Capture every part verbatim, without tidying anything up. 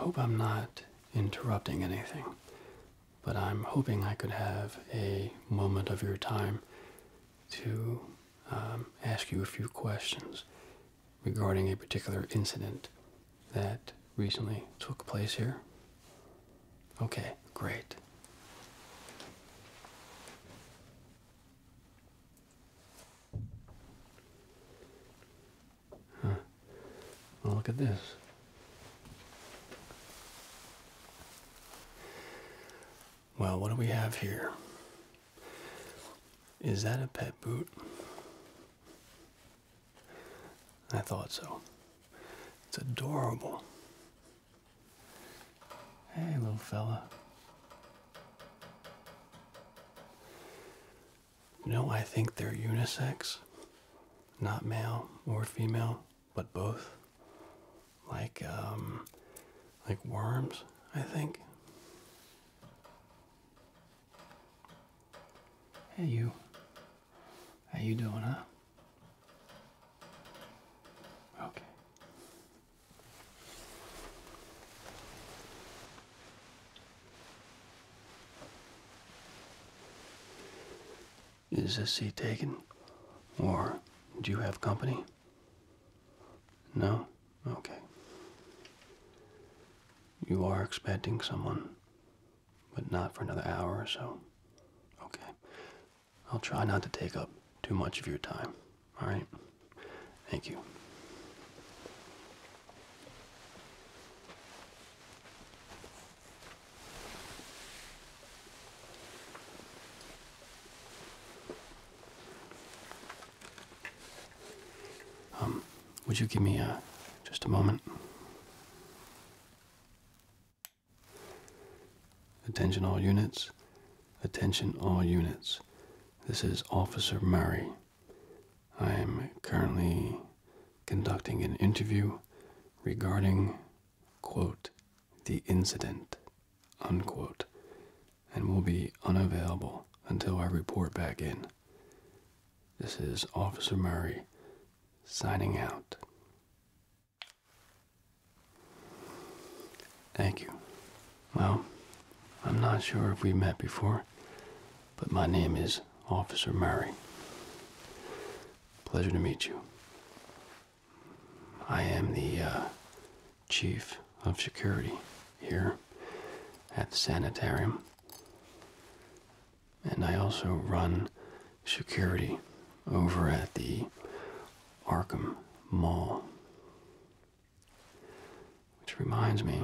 hope I'm not interrupting anything, but I'm hoping I could have a moment of your time to um, ask you a few questions regarding a particular incident that recently took place here. Okay, great. Huh. Well, look at this. Well, what do we have here? Is that a pet boot? I thought so. It's adorable. Hey, little fella. You know, I think they're unisex. Not male or female, but both. Like, um, like worms, I think. Hey, you. How you doing, huh? Okay. Is this seat taken? Or do you have company? No? Okay. You are expecting someone, but not for another hour or so. Okay. I'll try not to take up too much of your time. All right? Thank you. Um, would you give me uh, just a moment? Attention all units. Attention all units. This is Officer Murray. I am currently conducting an interview regarding, quote, the incident, unquote, and will be unavailable until I report back in. This is Officer Murray signing out. Thank you. Well, I'm not sure if we met before, but my name is Officer Murray. Pleasure to meet you. I am the uh, chief of security here at the sanitarium, and I also run security over at the Arkham Mall. Which reminds me,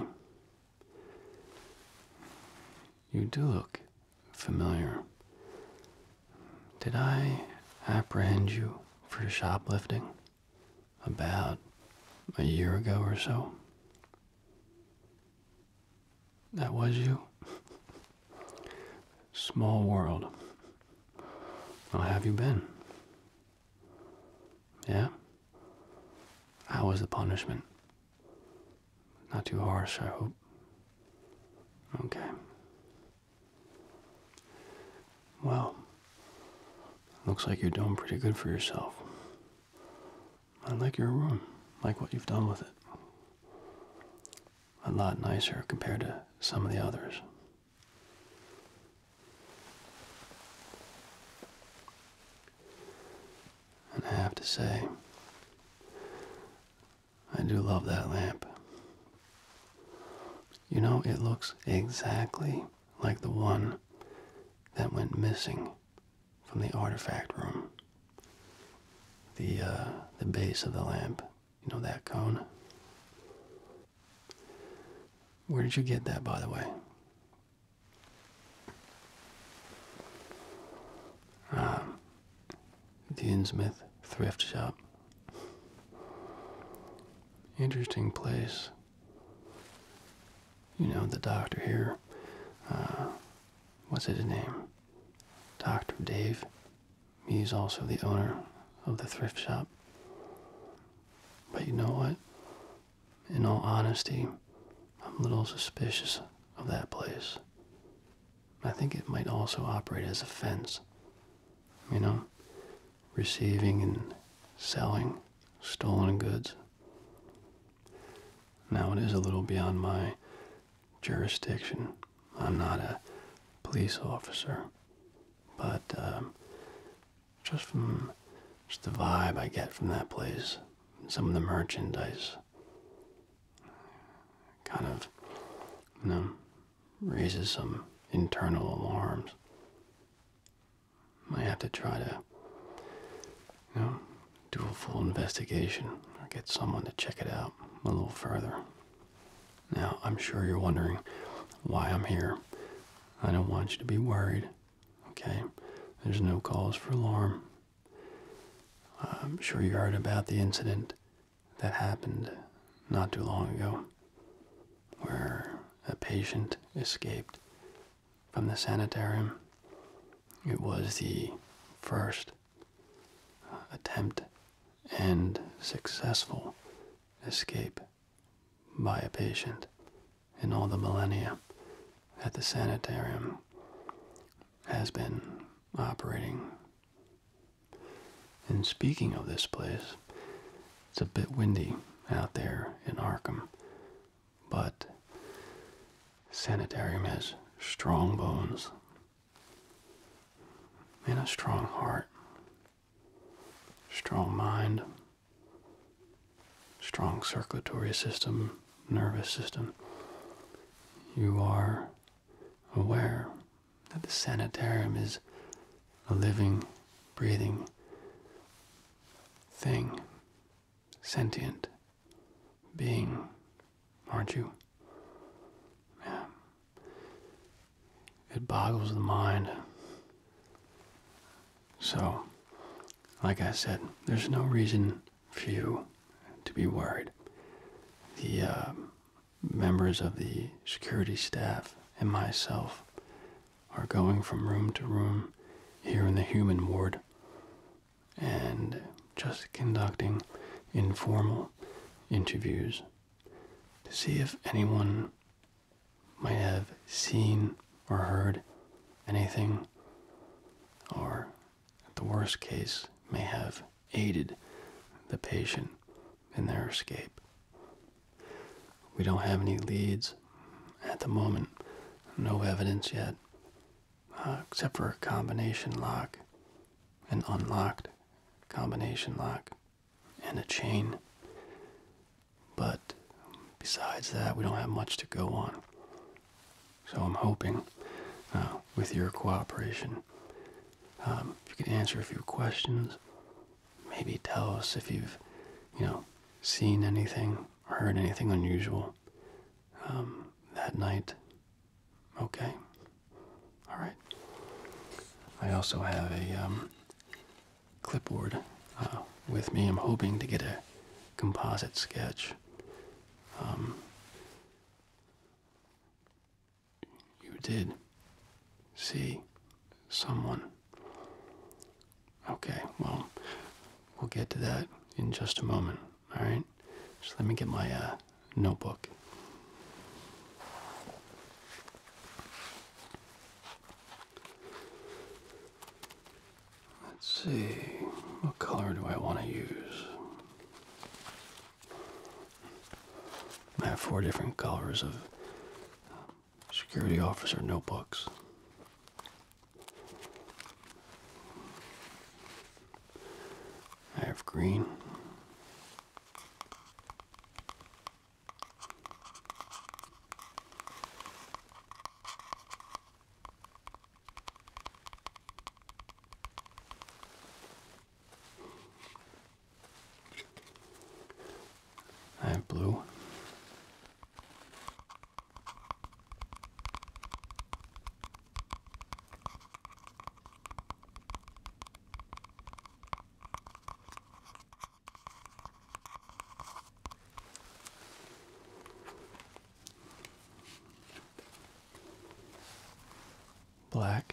you do look familiar. Did I apprehend you for shoplifting about a year ago or so? That was you? Small world. How have you been? Yeah? How was the punishment? Not too harsh, I hope. Okay. Well, looks like you're doing pretty good for yourself. I like your room. Like what you've done with it. A lot nicer compared to some of the others. And I have to say, I do love that lamp. You know, it looks exactly like the one that went missing from the artifact room. The, uh, the base of the lamp. You know, that cone? Where did you get that, by the way? Um, the Innsmouth thrift shop. Interesting place. You know, the doctor here, uh, what's his name? Doctor Dave. He's also the owner of the thrift shop. But you know what? In all honesty, I'm a little suspicious of that place. I think it might also operate as a fence. You know? Receiving and selling stolen goods. Now, it is a little beyond my jurisdiction. I'm not a police officer, but um, just from just the vibe I get from that place, some of the merchandise, kind of, you know, raises some internal alarms. Might have to try to, you know, do a full investigation or get someone to check it out a little further. Now, I'm sure you're wondering why I'm here. I don't want you to be worried, okay? There's no cause for alarm. I'm sure you heard about the incident that happened not too long ago, where a patient escaped from the sanitarium. It was the first attempt and successful escape by a patient in all the millennia that the sanitarium has been operating. And speaking of this place, it's a bit windy out there in Arkham, but sanitarium has strong bones and a strong heart, strong mind, strong circulatory system, nervous system. You are aware that the sanitarium is a living, breathing thing, sentient being, aren't you? Yeah. It boggles the mind. So, like I said, there's no reason for you to be worried. The uh, members of the security staff and myself are going from room to room here in the human ward and just conducting informal interviews to see if anyone might have seen or heard anything, or at the worst case may have aided the patient in their escape. We don't have any leads at the moment, no evidence yet, uh, except for a combination lock, an unlocked combination lock, and a chain. But besides that, we don't have much to go on. So I'm hoping, uh, with your cooperation, um, if you could answer a few questions, maybe tell us if you've, you know, seen anything, heard anything unusual um, that night. Okay. All right. I also have a um, clipboard uh, with me. I'm hoping to get a composite sketch. Um, you did see someone. Okay, well, we'll get to that in just a moment, all right? Just let me get my uh, notebook. Let's see, what color do I want to use? I have four different colors of security officer notebooks. I have green. I have blue. Black.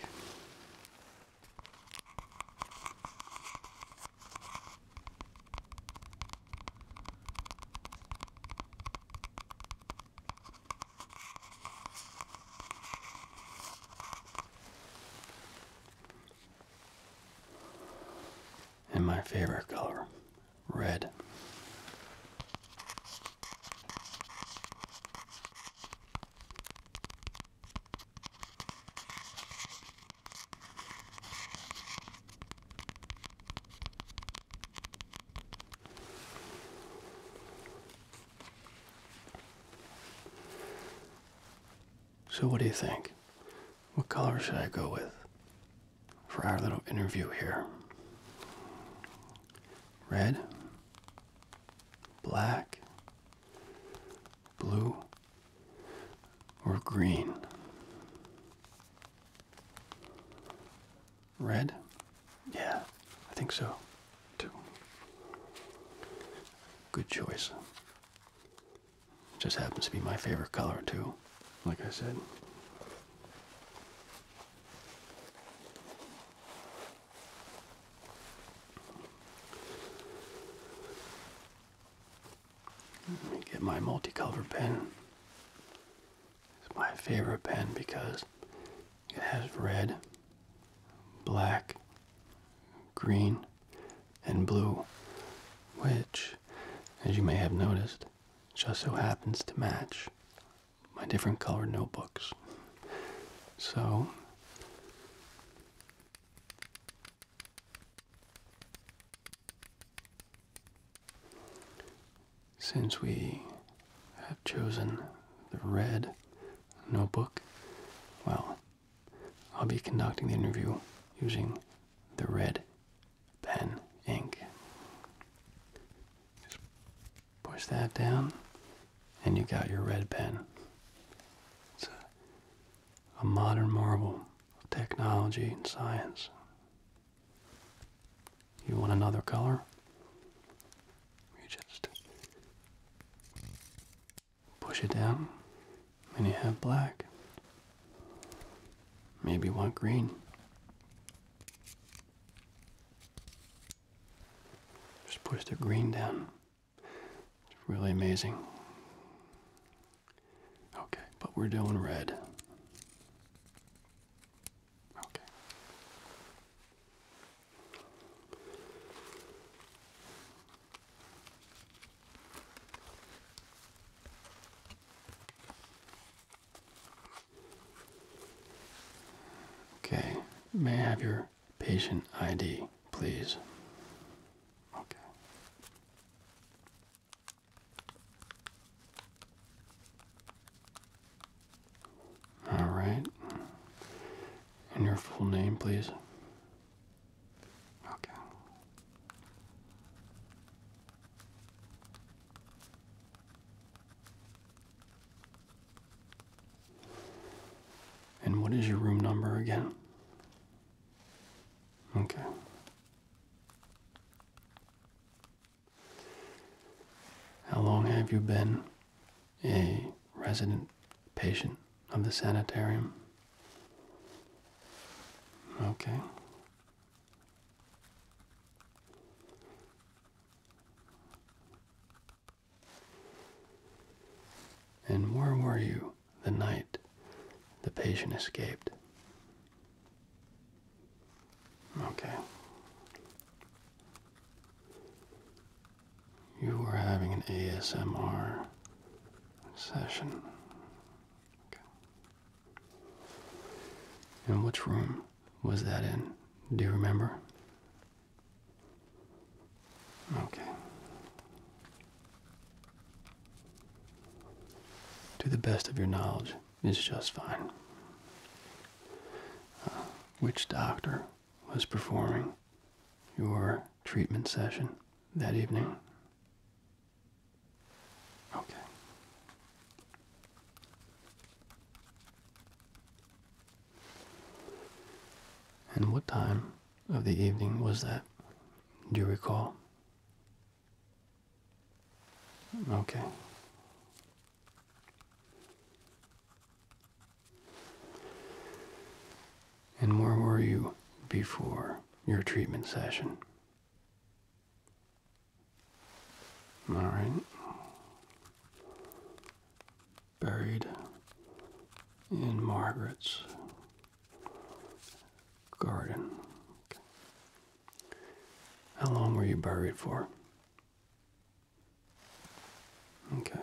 And my favorite color, red. So what do you think? What color should I go with for our little interview here? Red? Black? Blue? Or green? Red? Yeah, I think so, too. Good choice. Just happens to be my favorite color, too, like I said. Let me get my multicolor pen. It's my favorite pen because it has red, black, green, and blue, which, as you may have noticed, just so happens to match my different colored notebooks. So, since we have chosen the red notebook, well, I'll be conducting the interview using the red pen ink. Just push that down, and you got your red pen. It's a, a modern marvel of technology and science. You want another color? You just push it down, and you have black. Maybe you want green. Just push the green down. It's really amazing. Okay, but we're doing red. Okay. Okay, may I have your patient I D, please? Okay. All right. And your full name, please? Okay. And what is your room number again? Okay. How long have you been a resident patient of the sanitarium? Okay. And where were you the night the patient escaped? Okay. You were having an A S M R session. Okay. And which room was that in? Do you remember? Okay. To the best of your knowledge is just fine. Uh, which doctor was performing your treatment session that evening? Okay. And what time of the evening was that? Do you recall? Okay. And where were you before your treatment session? All right. Buried in Margaret's garden. Okay. How long were you buried for? Okay.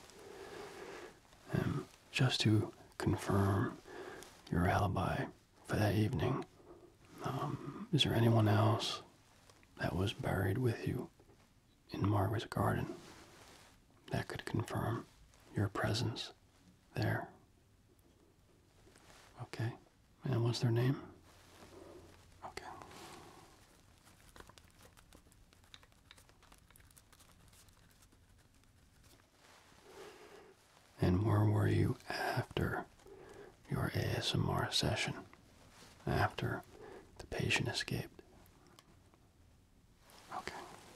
Um, just to confirm your alibi for that evening, um, is there anyone else that was buried with you in Margaret's garden that could confirm your presence there? Okay. And what's their name? Okay. And where were you after your A S M R session? After the patient escaped? Okay.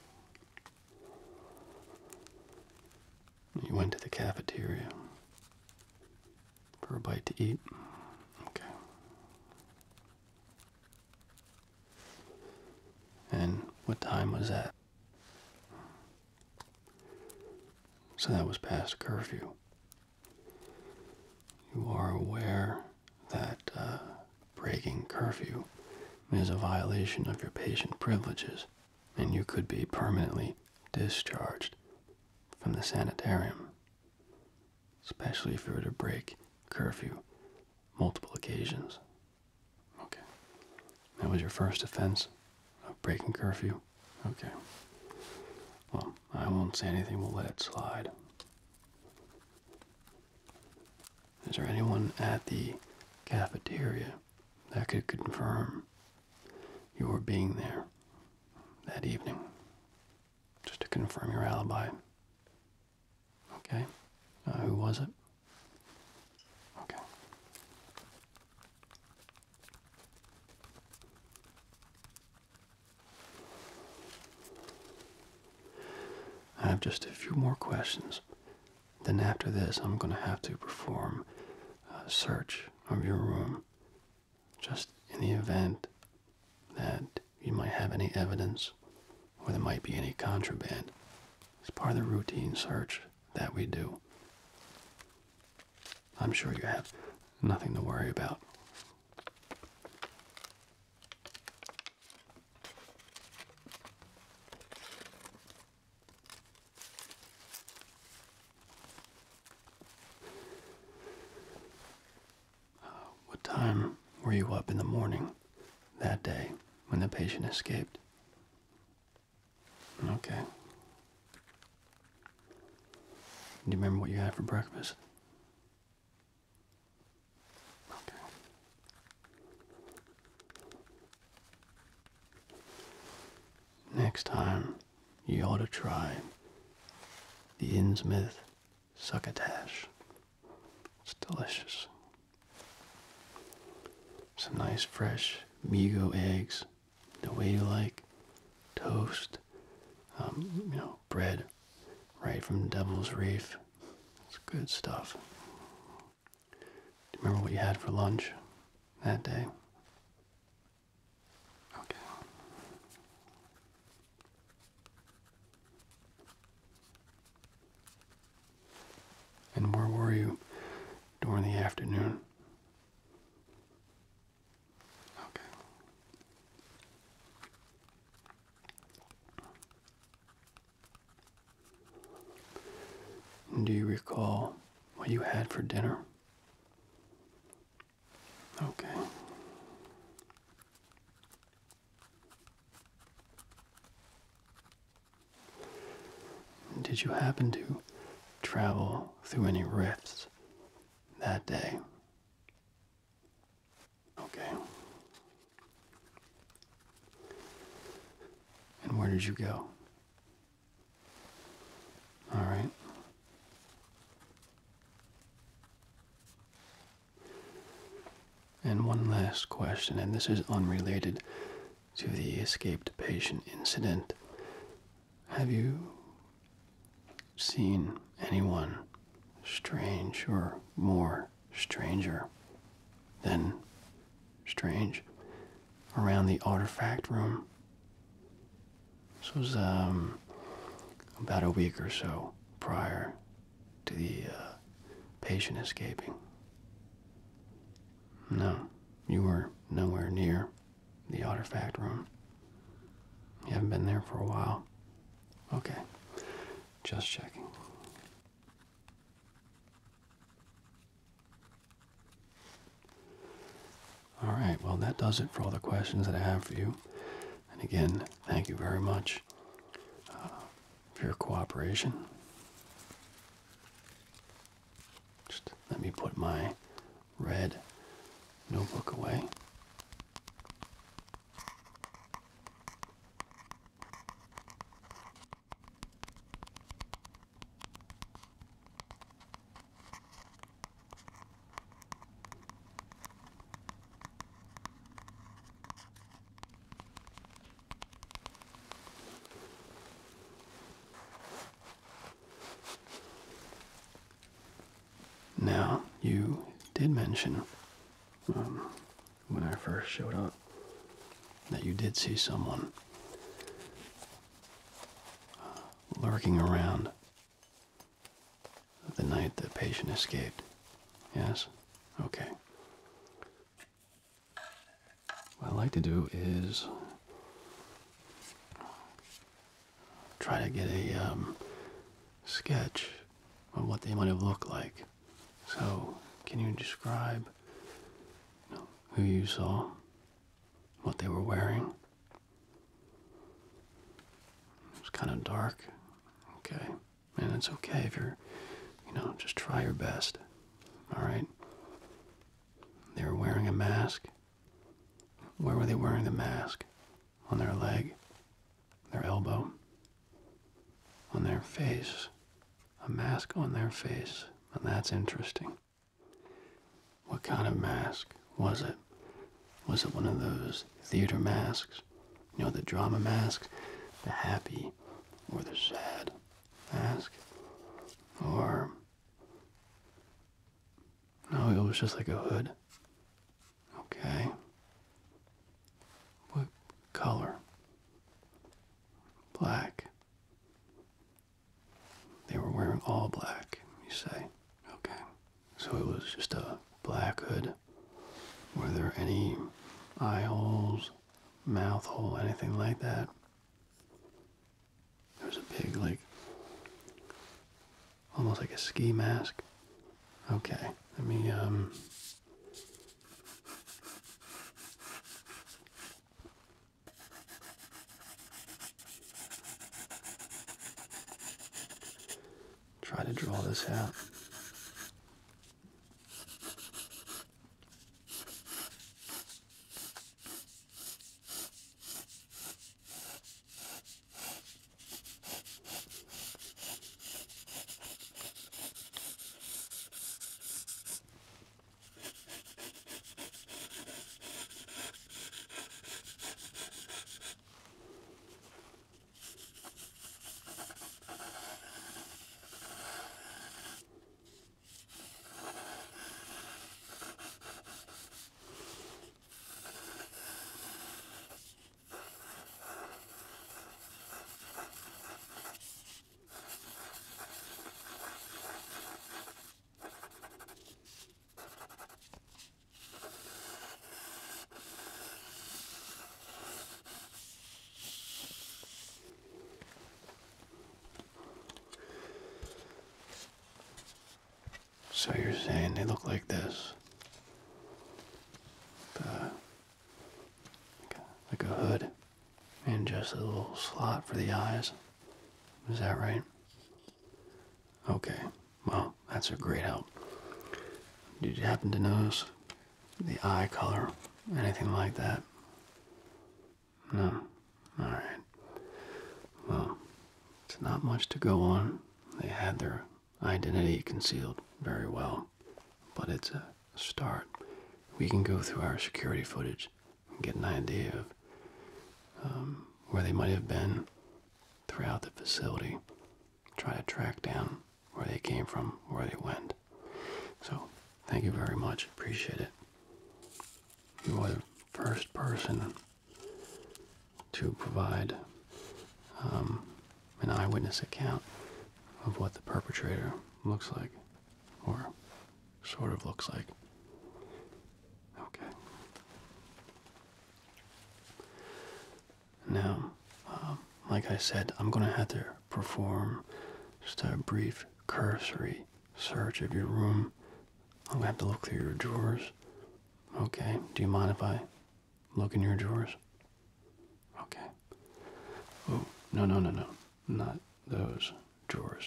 You went to the cafeteria for a bite to eat? Okay. And what time was that? So that was past curfew. You are aware that uh, breaking curfew is a violation of your patient privileges, and you could be permanently discharged from the sanitarium, especially if you were to break curfew multiple occasions. Okay. That was your first offense of breaking curfew? Okay. Well, I won't say anything, we'll let it slide. Is there anyone at the cafeteria that could confirm your being there that evening? Just to confirm your alibi. Okay. Uh, who was it? Okay. I have just a few more questions. Then after this, I'm going to have to perform a search of your room, just in the event that you might have any evidence or there might be any contraband. It's part of the routine search that we do. I'm sure you have nothing to worry about. What time were you up in the morning that day when the patient escaped? Okay. Do you remember what you had for breakfast? Okay. Next time, you ought to try the Innsmouth succotash. It's delicious. Some nice fresh Migo eggs, the way you like, toast, um, you know, bread right from Devil's Reef. It's good stuff. Do you remember what you had for lunch that day? Okay. And where were you during the afternoon? Okay. And do you recall what you had for dinner? Okay. Did you happen to travel through any rifts that day? Okay. And where did you go? All right. And one last question, and this is unrelated to the escaped patient incident. Have you seen anyone strange or more stranger than strange around the artifact room? This was um, about a week or so prior to the uh, patient escaping. No, you were nowhere near the artifact room. You haven't been there for a while. Okay, just checking. All right, well, that does it for all the questions that I have for you. And again, thank you very much uh, for your cooperation. Just let me put my red notebook away. Now, you did mention um, when I first showed up that you did see someone uh, lurking around the night the patient escaped. Yes? Okay. What I'd like to do is try to get a um, sketch of what they might have looked like. So, can you describe you know, who you saw, what they were wearing? It was kind of dark. Okay. And it's okay if you're, you know, just try your best. All right? They were wearing a mask. Where were they wearing the mask? On their leg? Their elbow? On their face? A mask on their face. And that's interesting. What kind of mask was it? Was it one of those theater masks? You know, the drama masks? The happy or the sad mask? Or, no, it was just like a hood. Okay. What color? Black. They were wearing all black, you say? Okay. So it was just a black hood. Were there any eye holes, mouth hole, anything like that? There was a big, like, almost like a ski mask. Okay. Let me, um... try to draw this out. So you're saying they look like this? Uh, like, a, like a hood and just a little slot for the eyes. Is that right? Okay. Well, that's a great help. Did you happen to notice the eye color? Anything like that? No? Alright. Well, it's not much to go on. They had their identity concealed very well, but it's a start. We can go through our security footage and get an idea of um, where they might have been throughout the facility, try to track down where they came from, where they went. So, thank you very much. Appreciate it. You are the first person to provide um, an eyewitness account of what the perpetrator looks like, or sort of looks like. Okay. Now, um, like I said, I'm going to have to perform just a brief cursory search of your room. I'm going to have to look through your drawers, Okay. Do you mind if I look in your drawers? Okay. Oh, no, no, no, no. Not those drawers.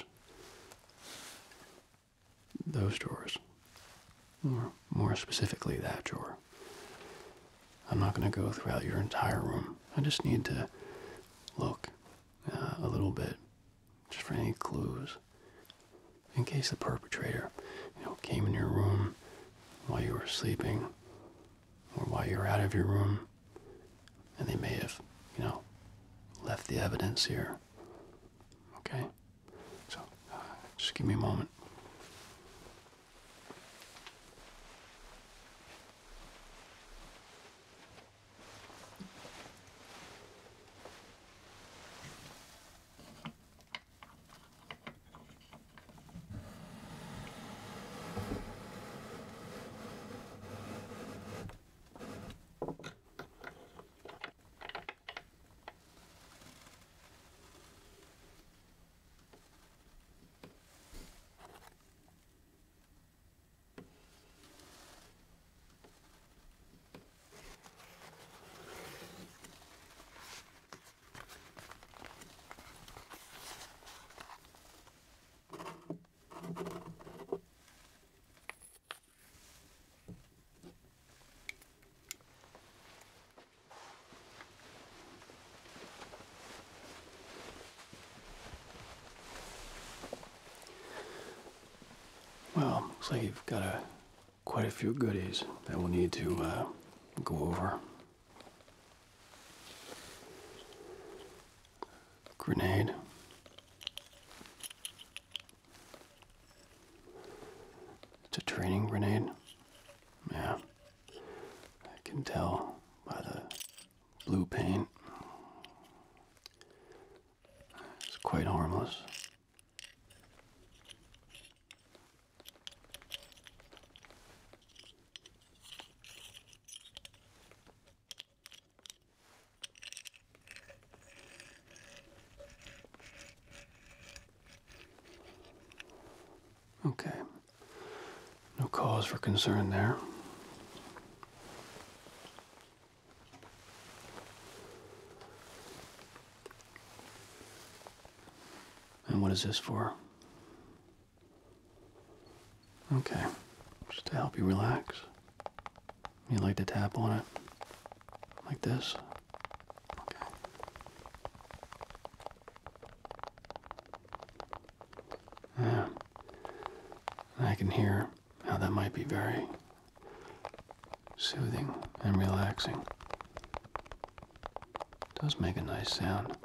Those drawers. Or more specifically, that drawer. I'm not going to go throughout your entire room. I just need to look uh, a little bit, just for any clues, in case the perpetrator, you know, came in your room while you were sleeping, or while you were out of your room, and they may have, you know, left the evidence here. Okay? So, uh, just give me a moment. Well, looks like you've got a, quite a few goodies that we'll need to uh, go over. Grenade. It's a training grenade. Yeah. I can tell by the blue paint. It's quite harmless. Okay. No cause for concern there. And what is this for? Okay. Just to help you relax. You like to tap on it? Like this? Okay. Yeah. And I can hear how that might be very soothing and relaxing. It does make a nice sound.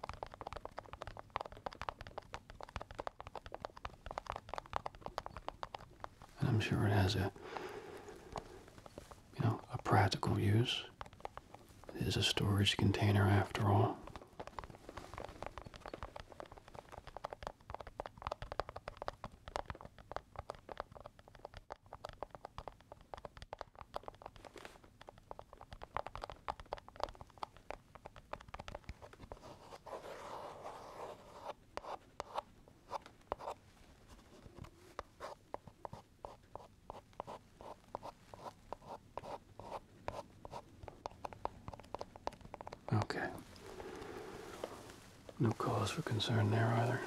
And I'm sure it has a, you know, a practical use. It is a storage container after all. Okay. No cause for concern there either.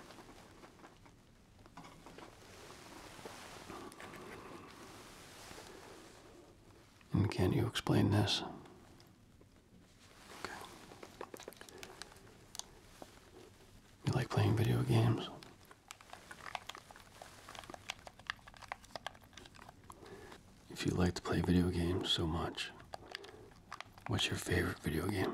And can you explain this? Okay. You like playing video games? If you like to play video games so much, what's your favorite video game?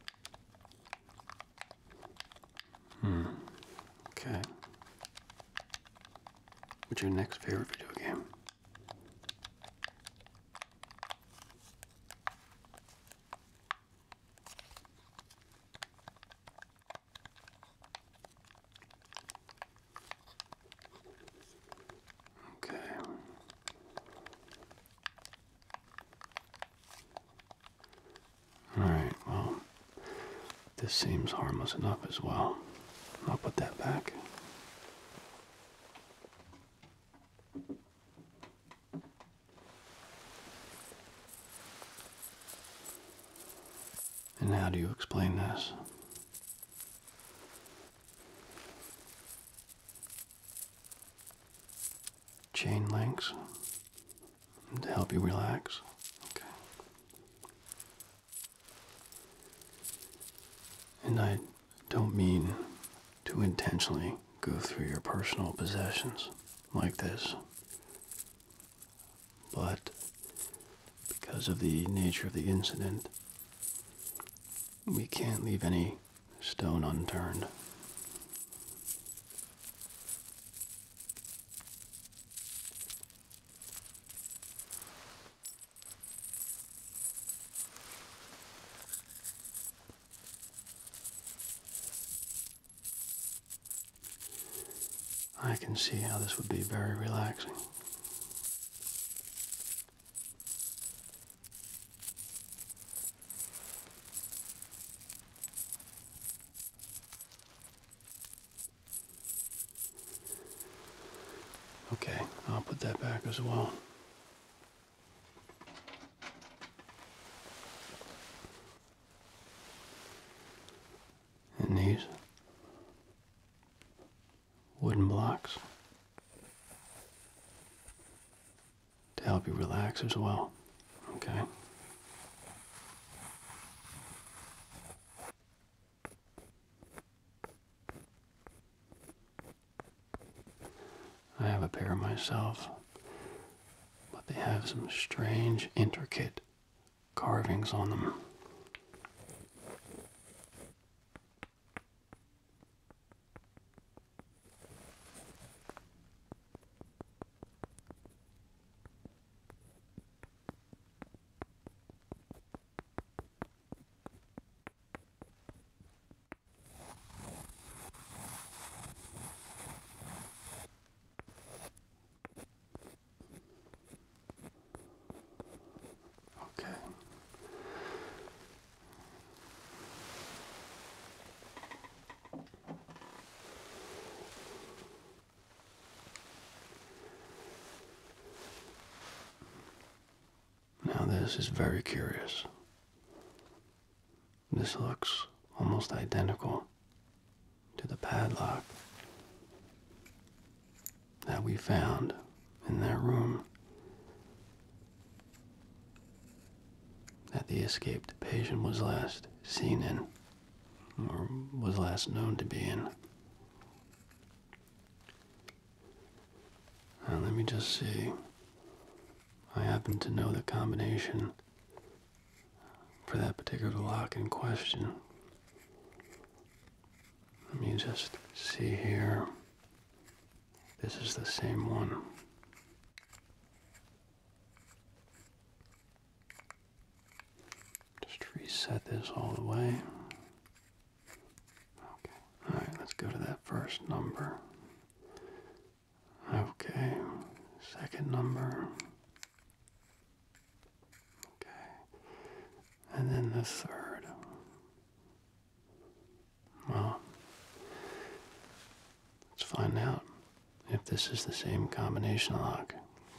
Hmm. Okay. What's your next favorite video game? Okay. All right, well, this seems harmless enough as well. I'll put that back. do you explain this? Chain links to help you relax. Okay. And I don't mean to intentionally go through your personal possessions like this, but because of the nature of the incident, we can't leave any stone unturned. I can see how this would be very relaxing. Okay, I'll put that back as well. And these wooden blocks to help you relax as well. Okay. I have a pair myself, but they have some strange, intricate carvings on them. Okay. Now this is very curious. This looks almost identical to the padlock that we found in that room that the escaped patient was last seen in, or was last known to be in. Now let me just see. I happen to know the combination for that particular lock in question. Let me just see here. This is the same one. Just reset this all the way. Okay. All right, let's go to that first number. Okay. Second number. And then the third. Well, let's find out if this is the same combination lock.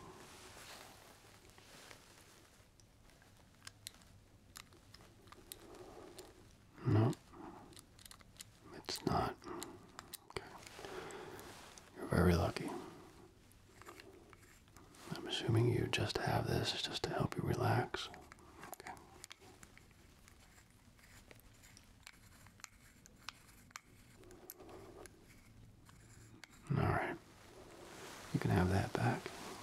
No, it's not. Okay. You're very lucky. I'm assuming you just have this just to help you relax. All right, you can have that back.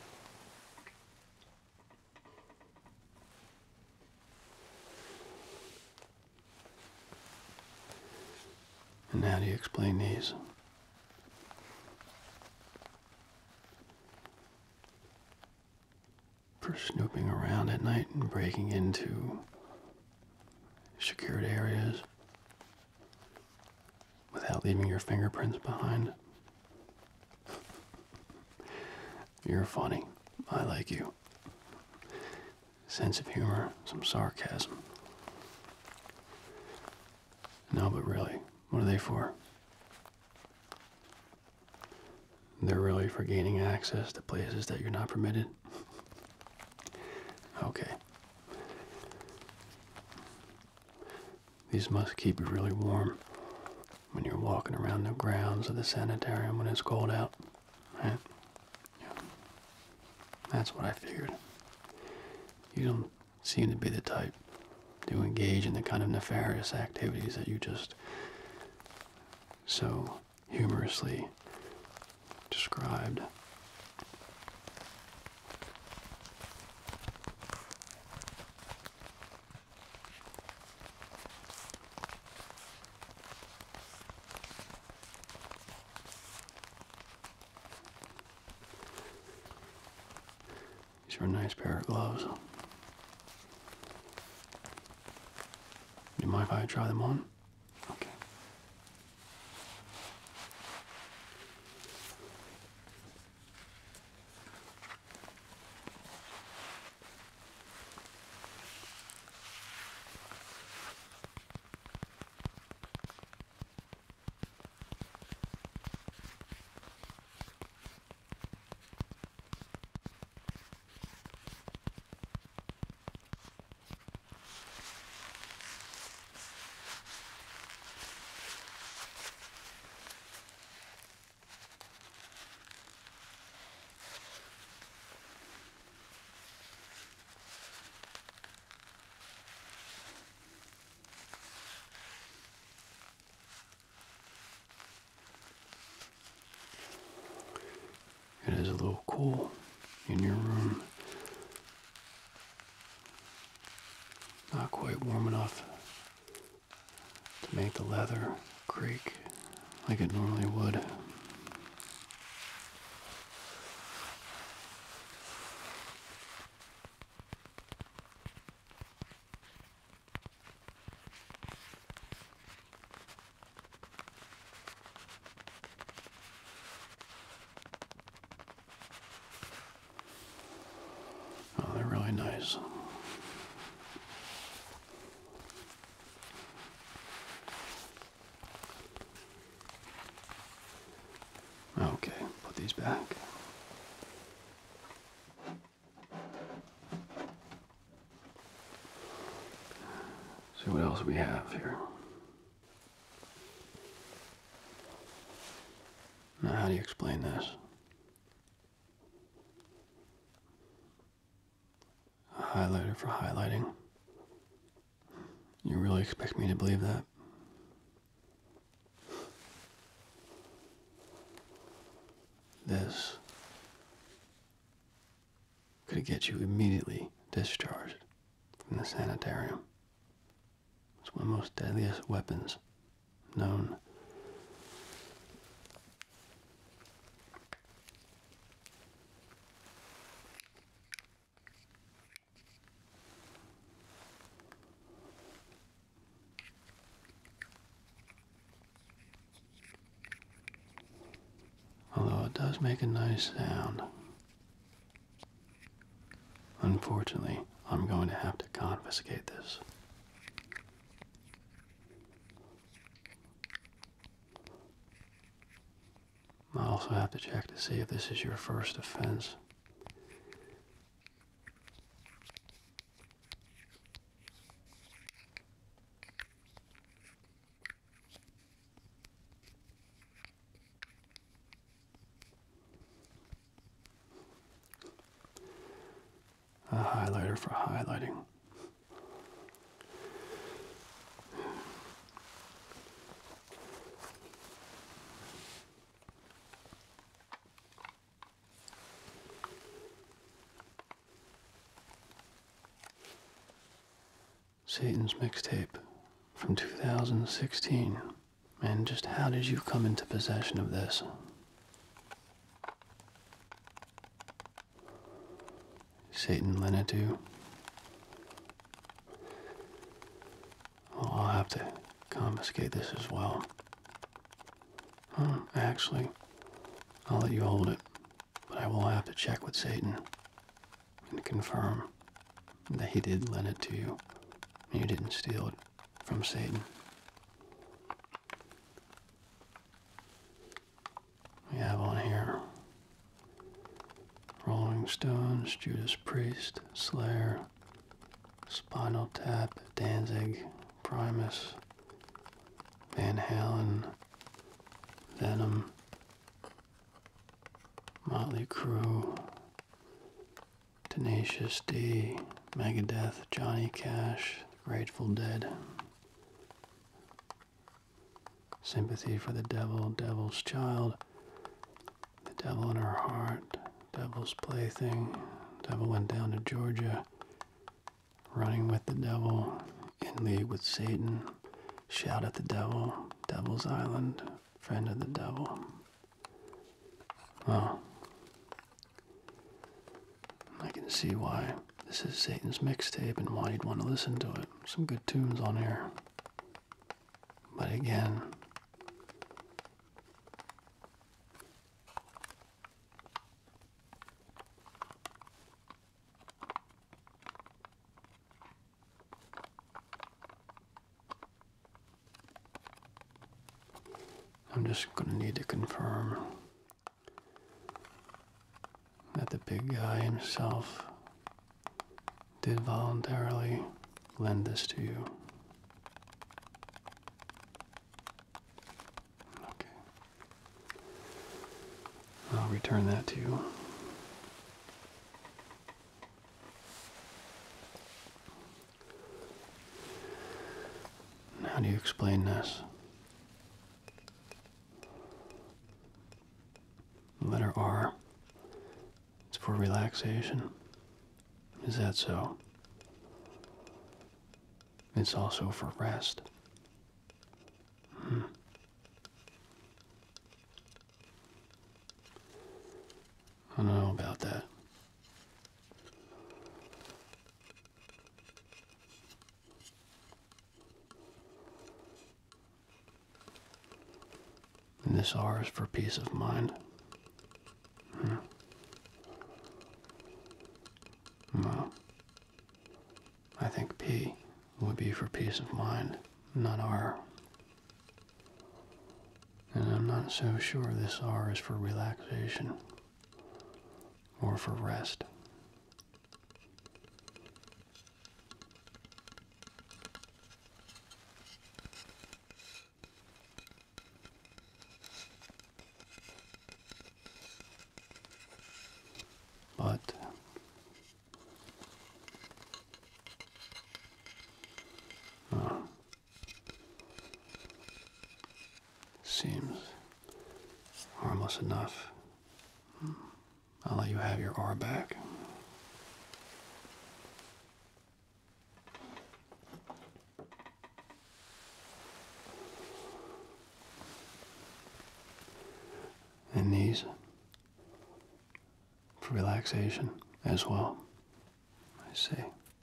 And how do you explain these? For snooping around at night and breaking into secured areas without leaving your fingerprints behind. You're funny. I like you. Sense of humor, some sarcasm. No, but really, what are they for? They're really for gaining access to places that you're not permitted? Okay. These must keep you really warm when you're walking around the grounds of the sanitarium when it's cold out, right? Yeah. That's what I figured. You don't seem to be the type to engage in the kind of nefarious activities that you just so humorously described. These are a nice pair of gloves. Do you mind if I try them on? Okay. It is a little cool in your room. Not quite warm enough to make the leather creak like it normally would. Oh, they're really nice. Okay, put these back. See what else we have here. Now, how do you explain this? A highlighter for highlighting. You really expect me to believe that? This could get you immediately discharged from the sanitarium. It's one of the most deadliest weapons known. Although it does make a nice sound. Unfortunately, I'm going to have to confiscate this. I also have to check to see if this is your first offense. A highlighter for highlighting. Satan's mixtape from two thousand sixteen. And just how did you come into possession of this? Satan lent it to you? Well, I'll have to confiscate this as well. Huh, actually, I'll let you hold it, but I will have to check with Satan and confirm that he did lend it to you and you didn't steal it from Satan. We have on here Rolling Stones, Judas Priest, Slayer, Spinal Tap, Danzig, Primus, Van Halen, Venom, Motley Crue, Tenacious D, Megadeth, Johnny Cash, Grateful Dead, Sympathy for the Devil, Devil's Child, The Devil in Her Heart, Devil's Plaything, Devil Went Down to Georgia, Running with the Devil, In League with Satan, Shout at the Devil, Devil's Island, Friend of the Devil. Well, I can see why this is Satan's mixtape and why you'd want to listen to it. Some good tunes on here. But again, I'm just going to need to confirm that the big guy himself did voluntarily lend this to you. Okay. I'll return that to you. How do you explain this? Letter R. It's for relaxation. Is that so? It's also for rest. Hmm. I don't know about that. And this R is for peace of mind. Hmm. Well, I think P would be for peace of mind, not R. And I'm not so sure this R is for relaxation or for rest. But uh, seems harmless enough. I'll let you have your R back. And these for relaxation as well, I see.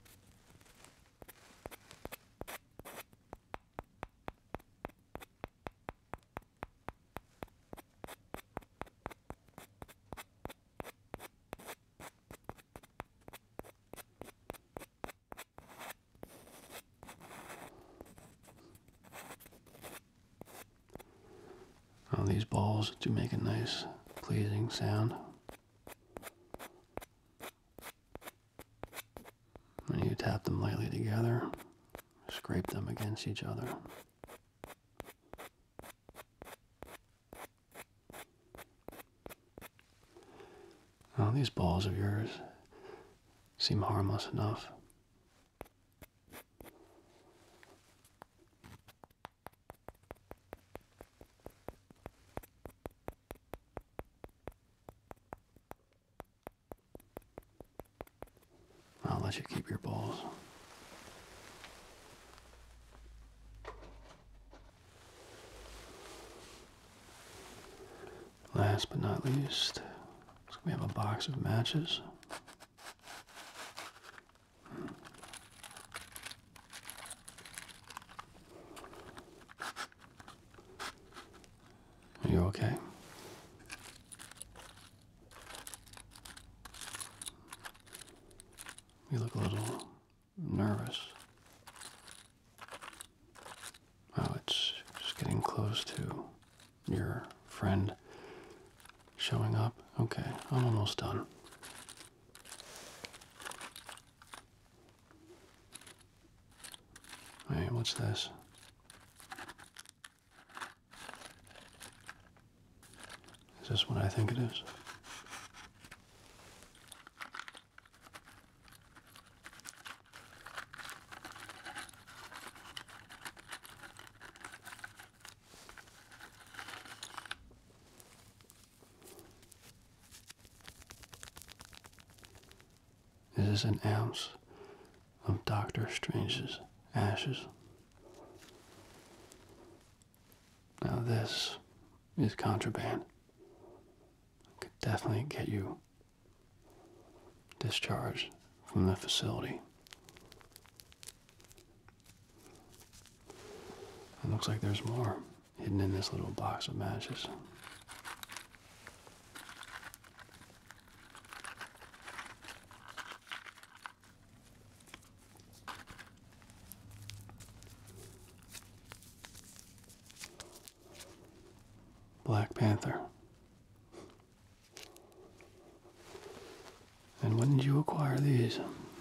Oh, these balls do make a nice, pleasing sound. When you tap them lightly together, scrape them against each other. Oh, these balls of yours seem harmless enough. I'll let you keep your balls. Last but not least, we have a box of matches. Are you okay? You look a little nervous. Oh, it's just getting close to your friend showing up. Okay, I'm almost done. Hey, what's this? Is this what I think it is? Is this an ounce of Doctor Strange's ashes? Now this is contraband. Could definitely get you discharged from the facility. It looks like there's more hidden in this little box of matches. Black Panther. And when did you acquire these?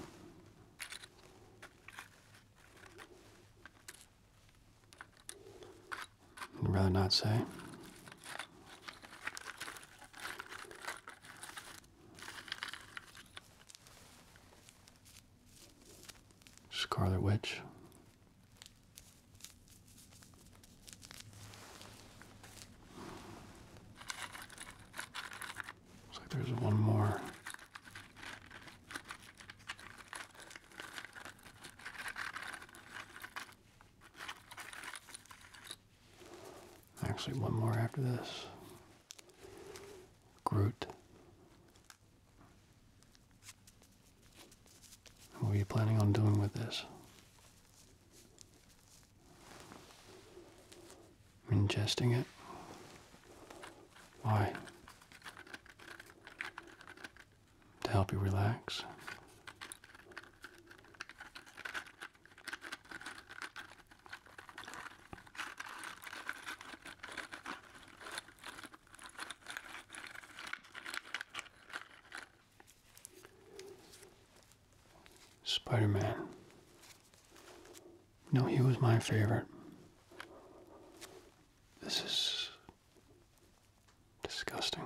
I'd rather not say. Scarlet Witch. Looks like there's one more. Actually, one more after this. Groot. What are you planning on doing with this? Ingesting it? Why? To help you relax? Spider-Man. No, he was my favorite. This is disgusting.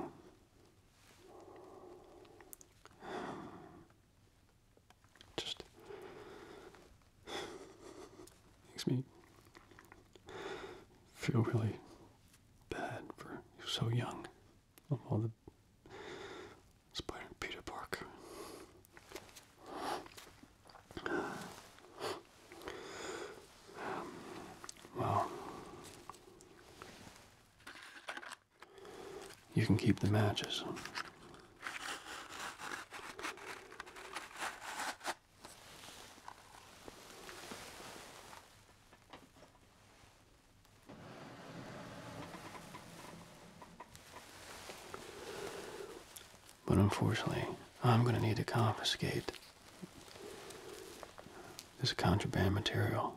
Just makes me feel really bad for he was so young. Of all the Spider Peter Parker. Well, you can keep the matches. But unfortunately, I'm going to need to confiscate this contraband material.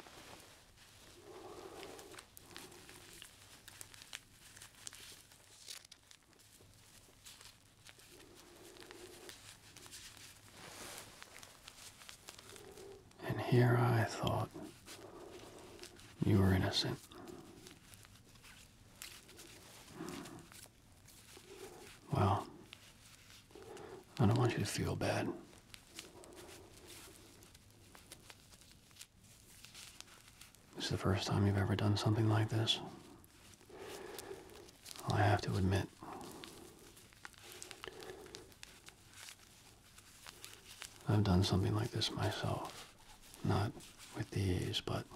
And here I thought you were innocent. Well, I don't want you to feel bad. This is the first time you've ever done something like this. I have to admit, I've done something like this myself. Not with these, but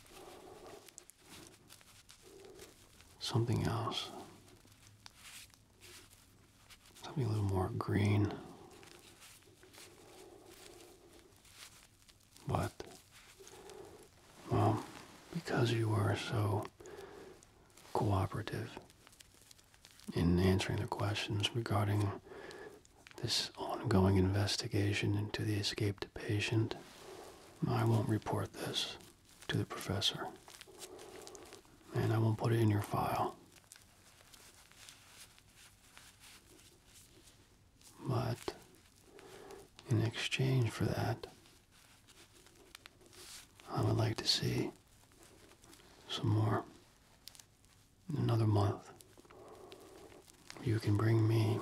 something else. Something a little more green. But, well, because you were so cooperative in answering the questions regarding this ongoing investigation into the escaped patient, I won't report this to the professor. And I won't put it in your file. But in exchange for that, I would like to see some more in another month you can bring me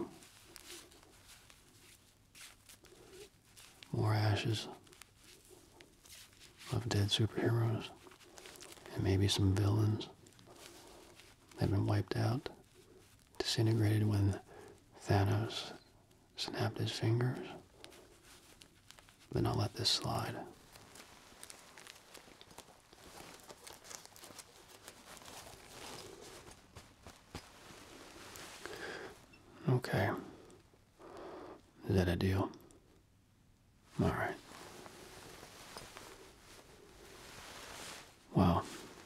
more ashes of dead superheroes and maybe some villains that have been wiped out, disintegrated when Thanos snapped his fingers, then I'll let this slide. Okay. Is that a deal? All right. Well,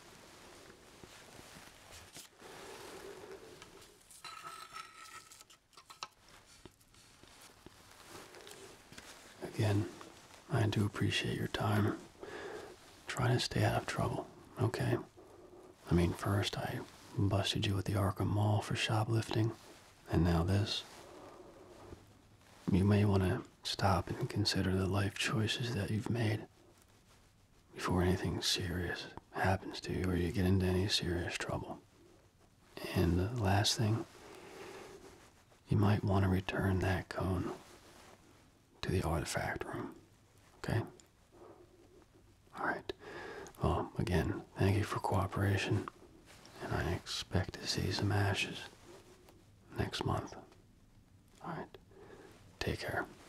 again, I do appreciate your time. Try to stay out of trouble, okay? I mean, first I busted you at the Arkham Mall for shoplifting, and now this. You may want to stop and consider the life choices that you've made before anything serious happens to you or you get into any serious trouble. And the last thing, you might want to return that cone to the artifact room, okay? All right. Well, again, thank you for cooperation, and I expect to see some ashes next month. All right. Take care.